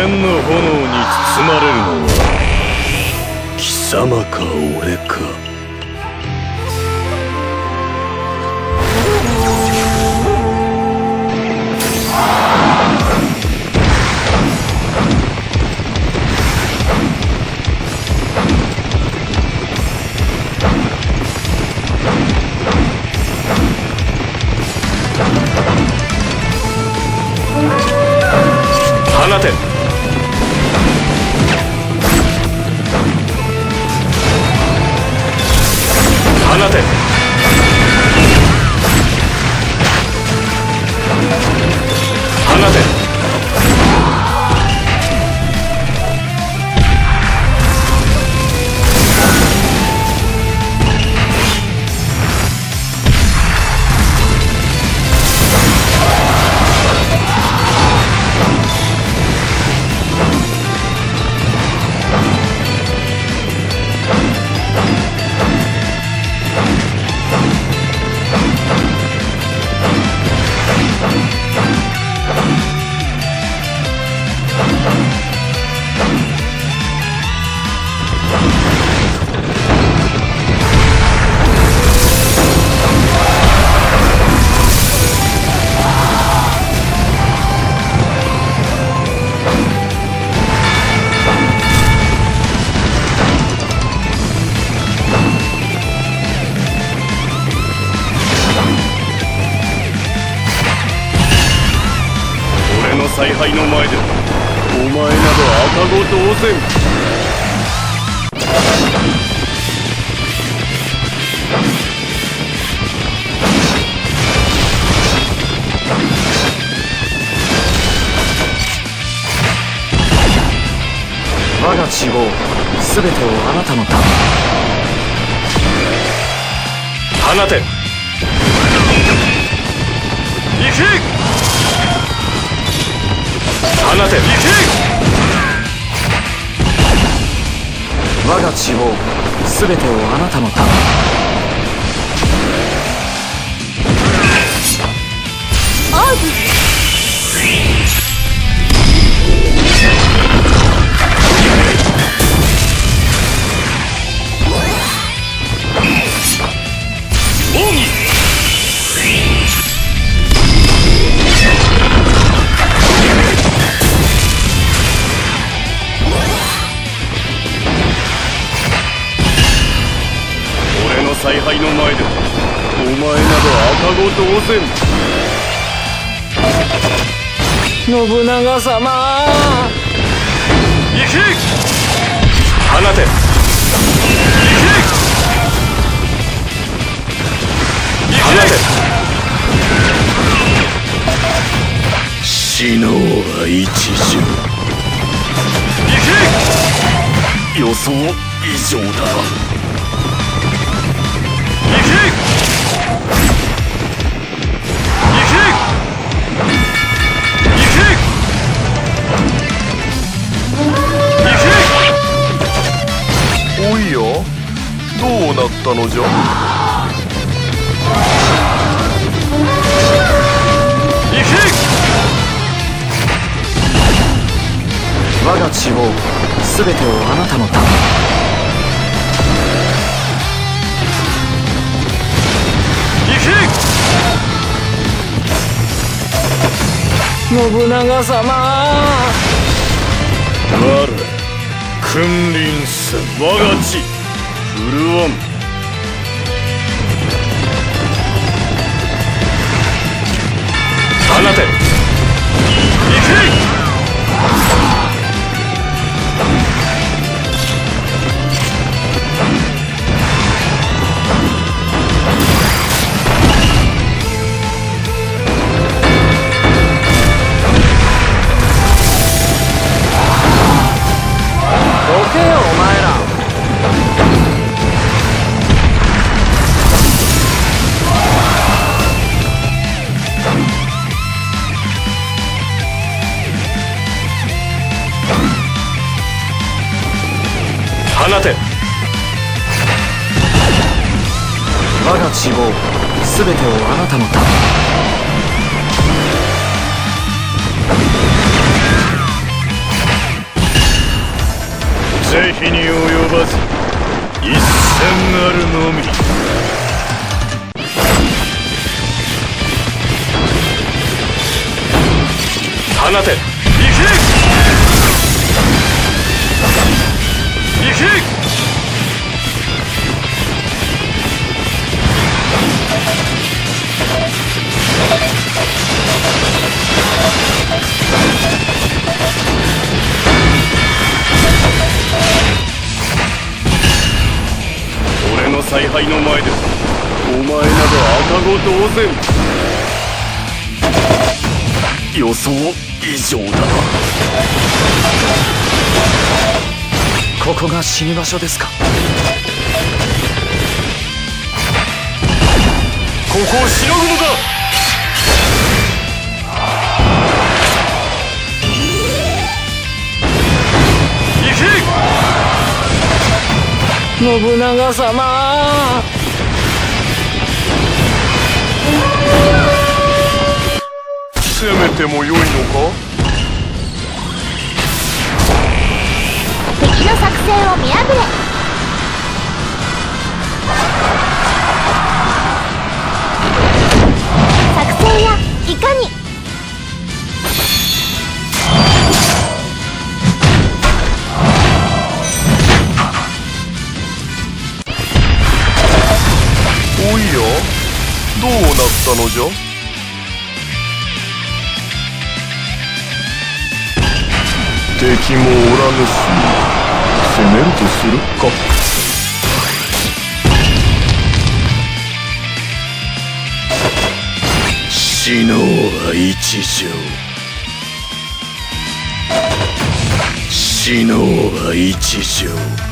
変な炎に包まれるのは貴様か俺か。放て。放て。放て。采配の前でお前など赤子同然。 我が希望すべてをあなたのため。 放て。行け。放て。行け。 我が希望すべてをあなたのため。 アウト。 采配の前でお前など赤子同然。 信長様。 行け。放て。行け。放て。死のうは一瞬。行け。予想以上だ。行け。 おいよ、どうなったのじゃ。 行け。 我が希望すべてをあなたのため。信長様。 我君臨戦我が血震わん。放て。行け。 どけよお前ら。 放て。 我が希望すべてをあなたのため。 放て。行け。俺の采配の前でお前など赤子同然。予想以上だな。 ここが死に場所ですか。 ここをしのぐのだ。行け。 信長様。 攻めてもよいのか。 敵の作戦を見破れ。作戦やいかに。 おいや、どうなったのじゃ。敵もおらぬし、攻めるとするか。 死のうは一条。死のうは一条。